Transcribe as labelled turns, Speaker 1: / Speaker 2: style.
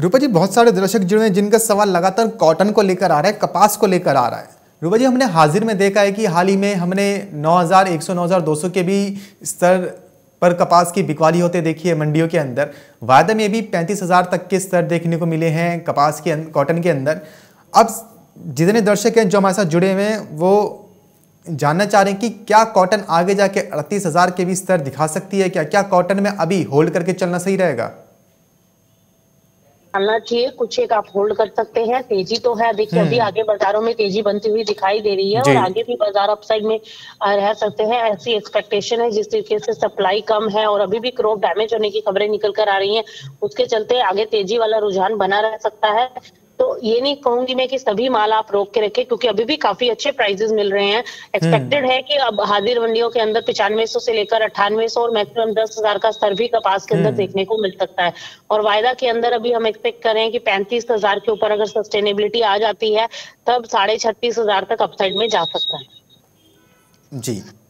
Speaker 1: रूपा जी, बहुत सारे दर्शक जुड़े हैं जिनका सवाल लगातार कॉटन को लेकर आ रहा है, कपास को लेकर आ रहा है। रूपा जी, हमने हाजिर में देखा है कि हाल ही में हमने 9,100 9,200 के भी स्तर पर कपास की बिकवाली होते देखी है मंडियों के अंदर। वायदा में भी 35,000 तक के स्तर देखने को मिले हैं कपास के कॉटन के अंदर। अब जितने दर्शक हैं जो हमारे साथ जुड़े हुए हैं वो जानना चाह रहे हैं कि क्या कॉटन आगे जाके 38,000 के भी स्तर दिखा सकती है? क्या कॉटन में अभी होल्ड करके चलना सही रहेगा?
Speaker 2: चलना चाहिए, कुछ एक आप होल्ड कर सकते हैं। तेजी तो है, देखिए अभी आगे बाजारों में तेजी बनती हुई दिखाई दे रही है और आगे भी बाजार अपसाइड में रह सकते हैं, ऐसी एक्सपेक्टेशन है। जिस तरीके से सप्लाई कम है और अभी भी क्रॉप डैमेज होने की खबरें निकल कर आ रही हैं, उसके चलते आगे तेजी वाला रुझान बना रह सकता है। तो ये नहीं कहूंगी मैं कि सभी माल आप रोक के रखें, क्योंकि अभी भी काफी अच्छे प्राइसेस मिल रहे हैं। एक्सपेक्टेड है कि अब हाजिर मंडियों के अंदर 9500 से लेकर 9800 और मैक्सिमम 10,000 का स्तर भी कपास के अंदर देखने को मिल सकता है। और वायदा के अंदर अभी हम एक्सपेक्ट कर रहे हैं कि 35,000 के ऊपर अगर सस्टेनेबिलिटी आ जाती है तब 36,500 तक अपसाइड में जा सकता है।
Speaker 1: जी।